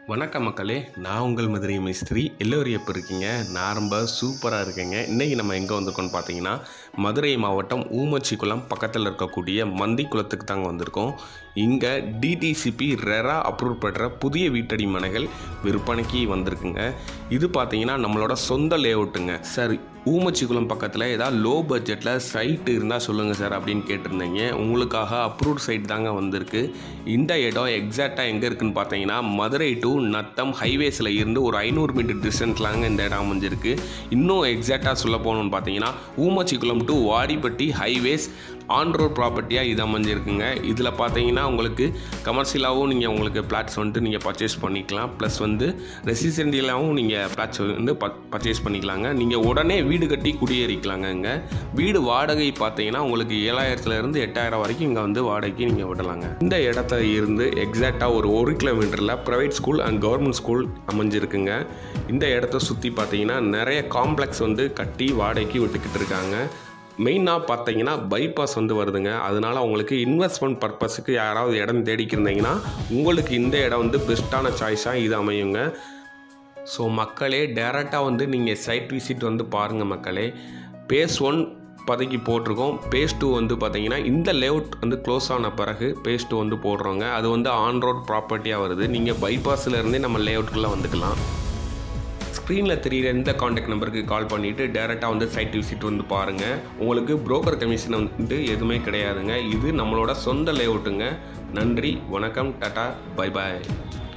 வணக்கம் மக்களே, நான் உங்கள் மதுரை மிஸ்திரி. எல்லோரும் எப்போ இருக்கீங்க? நான் ரொம்ப சூப்பராக இருக்கேங்க. இன்றைக்கி நம்ம எங்கே வந்திருக்கோம்னு பார்த்தீங்கன்னா, மதுரை மாவட்டம் ஊமச்சிக்குளம் பக்கத்தில் இருக்கக்கூடிய மந்தி குளத்துக்கு தாங்க வந்திருக்கோம். இங்கே டிடிசிபி ரெரா அப்ரூவ் பண்ணுற புதிய வீட்டடி மனைகள் விற்பனைக்கு வந்திருக்குங்க. இது பார்த்தீங்கன்னா நம்மளோட சொந்த லேஅவுட்டுங்க. சார், ஊமச்சிக்குளம் பக்கத்தில் ஏதாவது லோ பட்ஜெட்டில் சைட்டு இருந்தால் சொல்லுங்கள் சார் அப்படின்னு கேட்டிருந்தீங்க. உங்களுக்காக அப்ரூவ்ட் சைட் தாங்க வந்திருக்கு. இந்த இடம் எக்ஸாக்டாக எங்கே இருக்குதுன்னு பார்த்தீங்கன்னா, மதுரை டு நத்தம் ஹைவேஸில் இருந்து ஒரு 500 மீட்டர் டிஸ்டன்ஸ்லாங்க இந்த இடம் அமைஞ்சிருக்கு. இன்னும் எக்ஸாக்டாக சொல்ல போகணுன்னு பார்த்தீங்கன்னா, Oomachikulam to Vadipatti highways on road ப்ராப்பர்ட்டியாக இது அமைஞ்சிருக்குங்க. இதில் பார்த்தீங்கன்னா உங்களுக்கு கமர்ஷியலாகவும் நீங்கள் உங்களுக்கு பிளாட்ஸ் வந்துட்டு நீங்கள் பர்ச்சேஸ் பண்ணிக்கலாம். ப்ளஸ் வந்து ரெசிடென்ஷியலாகவும் நீங்கள் பிளாட்ஸ் வந்து பர்ச்சேஸ் பண்ணிக்கலாங்க. நீங்கள் உடனே வீடு கட்டி குடியேறிக்கலாங்க. இங்கே வீடு வாடகை பார்த்தீங்கன்னா உங்களுக்கு 7,000 to 8,000 வரைக்கும் இங்கே வந்து வாடகைக்கு நீங்கள் விடலாங்க. இந்த இடத்துல இருந்து எக்ஸாக்டாக ஒரு 1 கிலோமீட்டரில் private school and government school அமைஞ்சிருக்குங்க. இந்த இடத்த சுற்றி பார்த்தீங்கன்னா நிறைய காம்ப்ளெக்ஸ் வந்து கட்டி வாடகைக்கு விட்டுக்கிட்டு இருக்காங்க. மெயினாக பார்த்தீங்கன்னா பைபாஸ் வந்து வருதுங்க. அதனால் உங்களுக்கு இன்வெஸ்ட்மெண்ட் பர்பஸுக்கு யாராவது இடம் தேடிக்கிருந்தீங்கன்னா உங்களுக்கு இந்த இடம் வந்து பெஸ்ட்டான சாய்ஸாக இது அமையுங்க. ஸோ மக்களே, டேரெக்டாக வந்து நீங்கள் சைட் விசிட் வந்து பாருங்கள் மக்களே. பேஸ் 1 பதக்கி போட்டிருக்கோம். பேஸ் 2 வந்து பார்த்தீங்கன்னா இந்த லேஅவுட் வந்து க்ளோஸ் ஆன பிறகு பேஸ் 2 வந்து போடுறோங்க. அது வந்து ஆன் ரோட் ப்ராப்பர்ட்டியாக வருது. நீங்கள் பைபாஸில் இருந்தே நம்ம லேஅவுட்டுக்குள்ளே வந்துக்கலாம். ஸ்க்ரீனில் தெரிகிற இந்த காண்டாக்ட் நம்பருக்கு கால் பண்ணிவிட்டு டேரெக்டாக வந்து சைட் விசிட் வந்து பாருங்கள். உங்களுக்கு புரோக்கர் கமிஷன் வந்து எதுவுமே கிடையாதுங்க. இது நம்மளோட சொந்த லேஅவுட்டுங்க. நன்றி, வணக்கம், டாடா, பை பாய்.